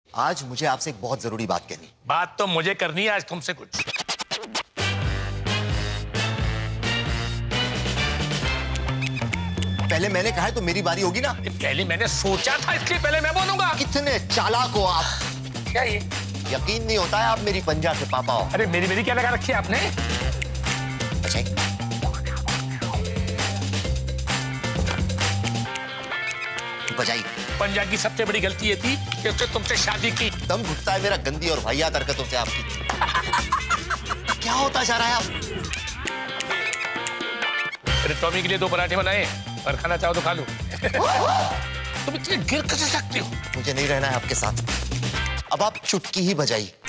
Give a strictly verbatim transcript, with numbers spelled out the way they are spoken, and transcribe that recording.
आज मुझे आपसे एक बहुत जरूरी बात कहनी। बात तो मुझे करनी है आज तुमसे कुछ। पहले मैंने कहा है तो मेरी बारी होगी ना। पहले मैंने सोचा था इसलिए पहले मैं बोलूंगा। कितने चालाक हो आप। क्या ये यकीन नहीं होता है आप मेरी पंजा के पापा हो। अरे मेरी मेरी क्या लगा रखी है आपने? अच्छा बजाई। पंजा की सबसे बड़ी गलती ये थी कि उसने तुमसे शादी की। दम घुटता है मेरा गंदी और वाहियात हरकतों से आपकी। क्या होता जा रहा है आप? अरे टॉमी के लिए दो पराठे बनाए और खाना चाहो तो खा लो। तुम इतने गिर कैसे सकते हो? मुझे नहीं रहना है आपके साथ। अब आप चुटकी ही बजाई।